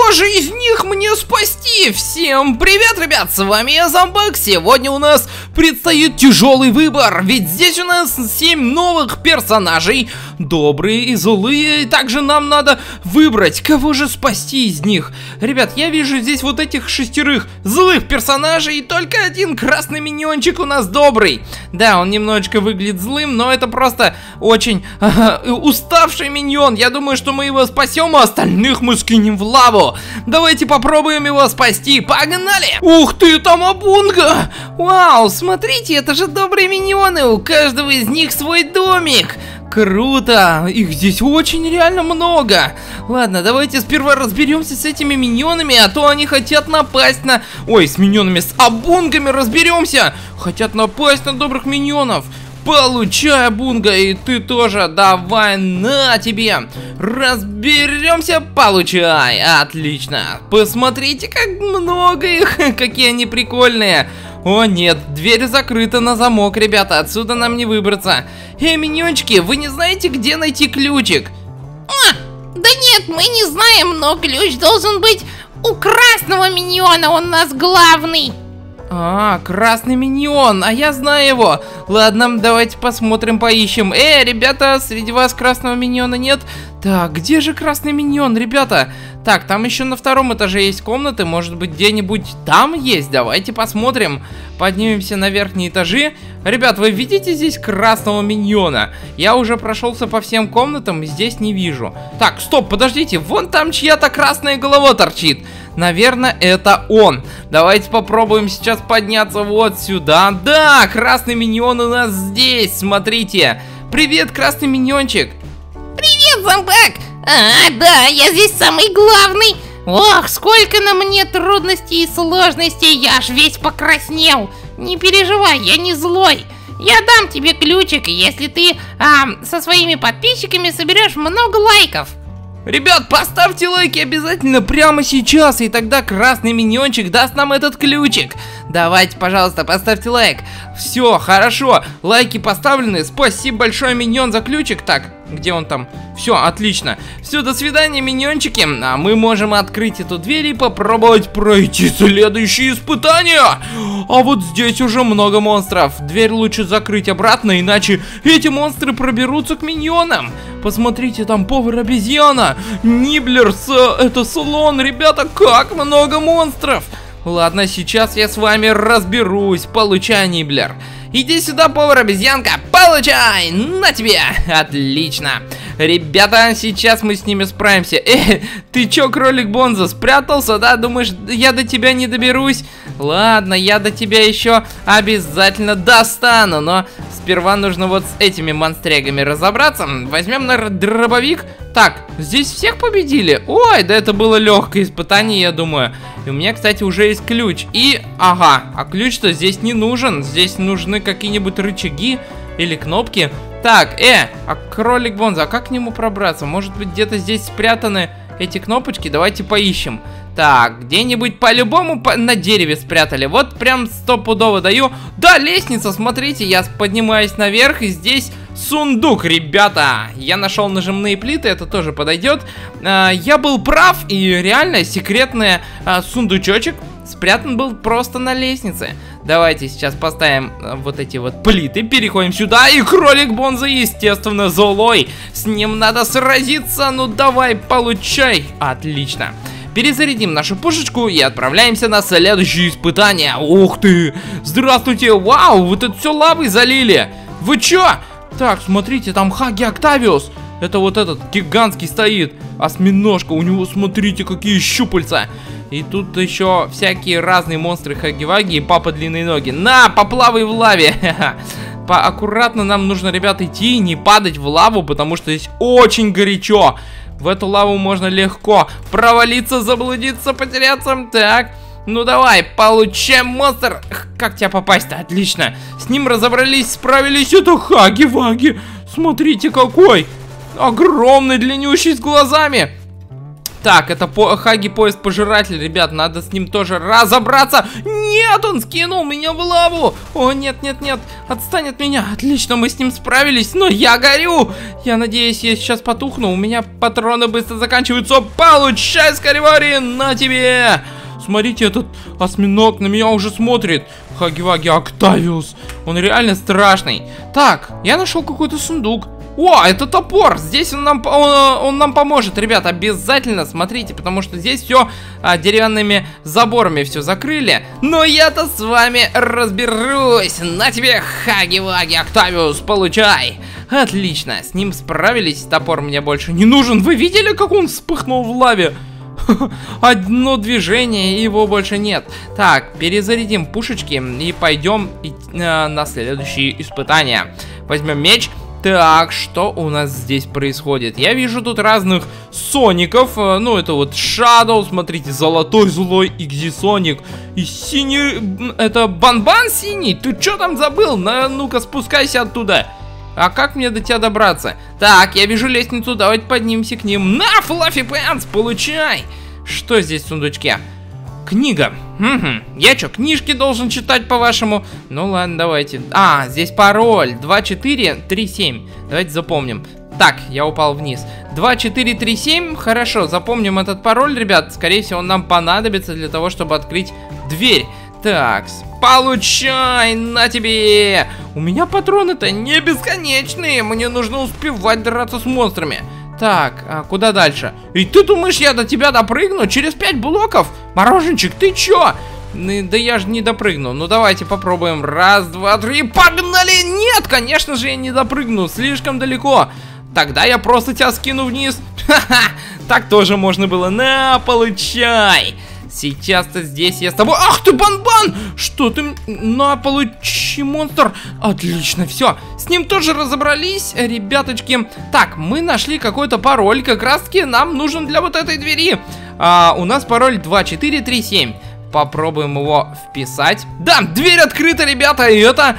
кого же из них мне спасти? Всем привет, ребят, с вами я, Зомбак. Сегодня у нас предстоит тяжелый выбор, ведь здесь у нас 7 новых персонажей, добрые и злые, и также нам надо выбрать, кого же спасти из них. Ребят, я вижу здесь вот этих 6 злых персонажей, и только один красный миньончик у нас добрый. Да, он немножечко выглядит злым, но это просто очень уставший миньон. Я думаю, что мы его спасем, а остальных мы скинем в лаву. Давайте попробуем его спасти. Погнали! Ух ты, там Абунга! Вау, смотрите, это же добрые миньоны. У каждого из них свой домик. Круто! Их здесь очень реально много. Ладно, давайте сперва разберемся с этими миньонами, а то они хотят напасть на... Ой, с миньонами, с Абунгами разберемся. Хотят напасть на добрых миньонов. Получай, Абунга, и ты тоже. Давай, на тебе. Разберемся, получай. Отлично. Посмотрите, как много их. Какие они прикольные. О нет, дверь закрыта на замок, ребята. Отсюда нам не выбраться. Эй, миньончики, вы не знаете, где найти ключик? Да нет, мы не знаем, но ключ должен быть у красного миньона. Он у нас главный. А, красный миньон, а я знаю его. Ладно, давайте посмотрим, поищем. Ребята, среди вас красного миньона нет? Так, где же красный миньон, ребята? Так, там еще на втором этаже есть комнаты. Может быть, где-нибудь там есть? Давайте посмотрим. Поднимемся на верхние этажи. Ребят, вы видите здесь красного миньона? Я уже прошелся по всем комнатам и здесь не вижу. Так, стоп, подождите. Вон там чья-то красная голова торчит. Наверное, это он. Давайте попробуем сейчас подняться вот сюда. Да, красный миньон у нас здесь. Смотрите. Привет, красный миньончик. Привет, Зомбак. Да, я здесь самый главный. Ох, сколько на мне трудностей и сложностей. Я аж весь покраснел. Не переживай, я не злой. Я дам тебе ключик, если ты со своими подписчиками соберешь много лайков. Ребят, поставьте лайки обязательно прямо сейчас, и тогда красный миньончик даст нам этот ключик. Давайте, пожалуйста, поставьте лайк. Все, хорошо, лайки поставлены. Спасибо большое, миньон, за ключик. Так, где он там? Все, отлично. Все, до свидания, миньончики. А мы можем открыть эту дверь и попробовать пройти следующие испытания. А вот здесь уже много монстров. Дверь лучше закрыть обратно, иначе эти монстры проберутся к миньонам. Посмотрите, там повар-обезьяна, Ниблер, это слон. Ребята, как много монстров. Ладно, сейчас я с вами разберусь. Получай, Ниблер. Иди сюда, повар-обезьянка. Получай! На тебе! Отлично. Ребята, сейчас мы с ними справимся. Ты чё, кролик Бонзо, спрятался, да? Думаешь, я до тебя не доберусь? Ладно, я до тебя еще обязательно достану. Но сперва нужно вот с этими монстрегами разобраться. Возьмем, наверное, дробовик. Так, здесь всех победили? Ой, да это было легкое испытание, я думаю. И у меня, кстати, уже есть ключ. И, ага, а ключ-то здесь не нужен. Здесь нужны какие-нибудь рычаги или кнопки. Так, а кролик Бонзо, а как к нему пробраться? Может быть, где-то здесь спрятаны эти кнопочки? Давайте поищем. Так, где-нибудь по-любому на дереве спрятали. Вот прям стопудово даю. Да, лестница, смотрите, я поднимаюсь наверх, и здесь сундук, ребята. Я нашел нажимные плиты, это тоже подойдет. Я был прав, и реально секретный сундучочек спрятан был просто на лестнице. Давайте сейчас поставим вот эти вот плиты, переходим сюда, и кролик Бонзо, естественно, злой. С ним надо сразиться, ну давай, получай. Отлично. Перезарядим нашу пушечку и отправляемся на следующее испытание. Ух ты! Здравствуйте! Вау, вот это все лавой залили! Вы чё? Так, смотрите, там Хаги Октавиус. Это вот этот гигантский стоит. Осьминожка, у него, смотрите, какие щупальца. И тут еще всякие разные монстры Хаги-Ваги и Папа Длинные Ноги. На, поплавай в лаве! Аккуратно нам нужно, ребята, идти и не падать в лаву, потому что здесь очень горячо. В эту лаву можно легко провалиться, заблудиться, потеряться. Так, ну давай, получаем, монстр. Как тебя попасть-то? Отлично. С ним разобрались, справились. Это Хаги-Ваги. Смотрите, какой огромный, длиннющий, с глазами. Так, это Хаги поезд пожиратель, ребят, надо с ним тоже разобраться. Нет, он скинул меня в лаву. О, нет, нет, нет, отстань от меня. Отлично, мы с ним справились, но я горю. Я надеюсь, я сейчас потухну, у меня патроны быстро заканчиваются. Получай, Скоривари, на тебе. Смотрите, этот осьминог на меня уже смотрит. Хаги-Ваги Октавиус, он реально страшный. Так, я нашел какой-то сундук. О, это топор! Здесь он нам поможет, ребят, обязательно смотрите, потому что здесь все деревянными заборами все закрыли. Но я-то с вами разберусь. На тебе, Хаги-Ваги Октавиус, получай! Отлично, с ним справились, топор мне больше не нужен. Вы видели, как он вспыхнул в лаве? Одно движение, и его больше нет. Так, перезарядим пушечки и пойдем на следующие испытания. Возьмем меч. Так, что у нас здесь происходит? Я вижу тут разных соников. Ну, это вот Shadow, смотрите, золотой злой Игзи-соник. И синий, это Банбан синий? Ты что там забыл? Ну-ка, спускайся оттуда. А как мне до тебя добраться? Так, я вижу лестницу, давайте поднимемся к ним. На, Флаффи Пэнс, получай! Что здесь в сундучке? Книга. Угу. Я что, книжки должен читать, по-вашему? Ну ладно, давайте. А, здесь пароль. 2437. Давайте запомним. Так, я упал вниз. 2437. Хорошо, запомним этот пароль, ребят. Скорее всего, он нам понадобится для того, чтобы открыть дверь. Так, получай, на тебе. У меня патроны-то не бесконечные. Мне нужно успевать драться с монстрами. Так, а куда дальше? И ты думаешь, я до тебя допрыгну через 5 блоков? Мороженчик, ты чё? Да я же не допрыгну. Ну давайте попробуем. Раз, два, три, погнали! Нет, конечно же я не допрыгну, слишком далеко. Тогда я просто тебя скину вниз. Ха-ха, так тоже можно было. На, получай. Сейчас-то здесь я с тобой... Ах ты, Банбан! Что ты... На, получи, монстр. Отлично, все. С ним тоже разобрались, ребяточки. Так, мы нашли какой-то пароль. Как раз-таки нам нужен для вот этой двери. У нас пароль 2437. Попробуем его вписать. Да, дверь открыта, ребята. И это...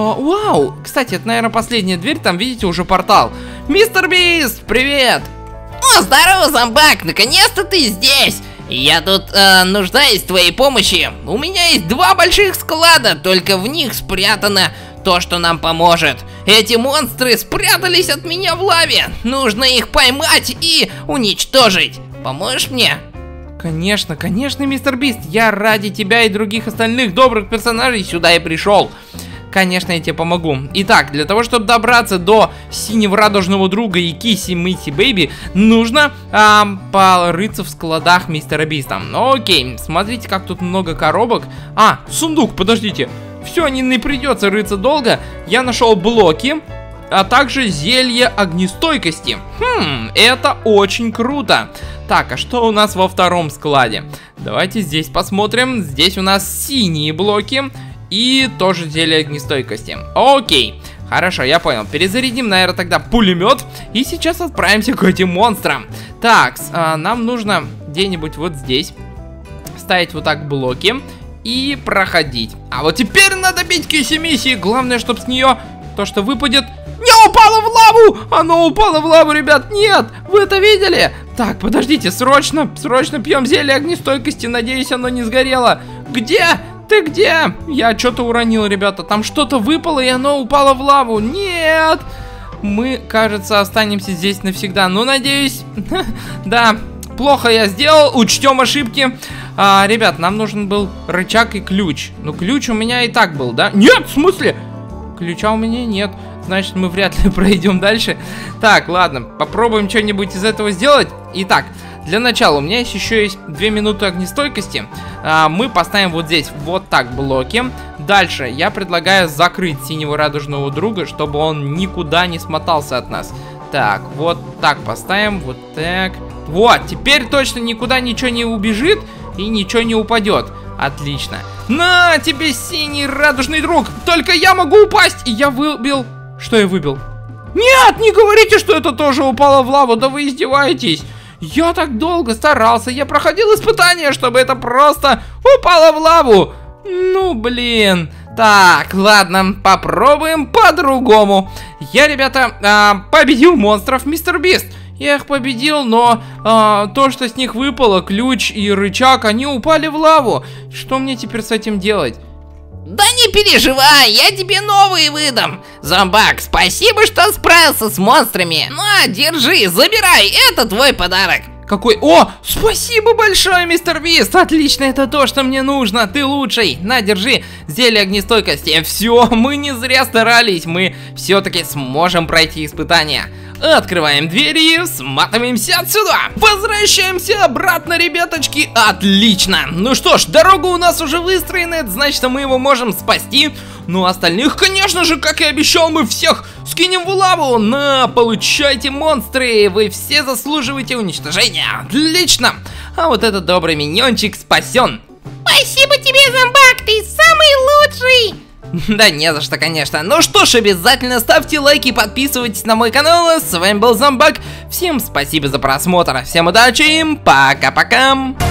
вау! Кстати, это, наверное, последняя дверь. Там, видите, уже портал. Мистер Бист, привет! О, здорово, зомбак! Наконец-то ты здесь! Я тут нуждаюсь в твоей помощи. У меня есть 2 больших склада, только в них спрятано то, что нам поможет. Эти монстры спрятались от меня в лаве. Нужно их поймать и уничтожить. Поможешь мне? Конечно, конечно, мистер Бист. Я ради тебя и других остальных добрых персонажей сюда и пришел. Конечно, я тебе помогу. Итак, для того, чтобы добраться до синего радужного друга и Кисси Мисси Бэйби, нужно порыться в складах мистера Биста. Окей, смотрите, как тут много коробок. А, сундук, подождите. Все, не придется рыться долго. Я нашел блоки, а также зелье огнестойкости. Это очень круто. Так, а что у нас во втором складе? Давайте здесь посмотрим. Здесь у нас синие блоки. И тоже зелье огнестойкости. Окей, хорошо, я понял. Перезарядим, наверное, тогда пулемет. И сейчас отправимся к этим монстрам. Так, нам нужно где-нибудь вот здесь ставить вот так блоки и проходить. А вот теперь надо бить Кисси-Мисси. Главное, чтобы с нее то, что выпадет, не упало в лаву. Оно упало в лаву, ребят. Нет, вы это видели? Так, подождите, срочно пьем зелье огнестойкости. Надеюсь, оно не сгорело. Где? Ты где? Я что-то уронил, ребята. Там что-то выпало, и оно упало в лаву. Нет! Мы, кажется, останемся здесь навсегда. Ну, надеюсь. Да, плохо я сделал. Учтем ошибки. Ребят, нам нужен был рычаг и ключ. Ну, ключ у меня и так был, да? Нет, в смысле? Ключа у меня нет. Значит, мы вряд ли пройдем дальше. Так, ладно, попробуем что-нибудь из этого сделать. Итак, для начала у меня еще есть 2 минуты огнестойкости. Мы поставим вот здесь вот так блоки. Дальше я предлагаю закрыть синего радужного друга, чтобы он никуда не смотался от нас. Так, вот так поставим, вот так. Вот, теперь точно никуда ничего не убежит и ничего не упадет. Отлично. На тебе, синий радужный друг. Только я могу упасть. И я выбил... Что я выбил? Нет, не говорите, что это тоже упало в лаву. Да вы издеваетесь. Я так долго старался. Я проходил испытания, чтобы это просто упало в лаву. Ну, блин. Так, ладно, попробуем по-другому. Я, ребята, победил монстров, мистер Бист. я их победил, но то, что с них выпало, ключ и рычаг, они упали в лаву. Что мне теперь с этим делать? Да не переживай, я тебе новые выдам. Зомбак, спасибо, что справился с монстрами. На, держи, забирай, это твой подарок. Какой? О, спасибо большое, мистер Бист. Отлично, это то, что мне нужно. Ты лучший. На, держи зелье огнестойкости. Все, мы не зря старались. Мы все-таки сможем пройти испытания. Открываем двери, сматываемся отсюда. Возвращаемся обратно, ребяточки. Отлично. Ну что ж, дорога у нас уже выстроена. Это значит, что мы его можем спасти. Ну, остальных, конечно же, как и обещал, мы всех скинем в лаву. На, получайте, монстры. Вы все заслуживаете уничтожения. Отлично. А вот этот добрый миньончик спасен. Спасибо тебе, зомбак, ты самый лучший. Да не за что, конечно. Ну что ж, обязательно ставьте лайки и подписывайтесь на мой канал. С вами был Зомбак. Всем спасибо за просмотр. Всем удачи. Пока-пока.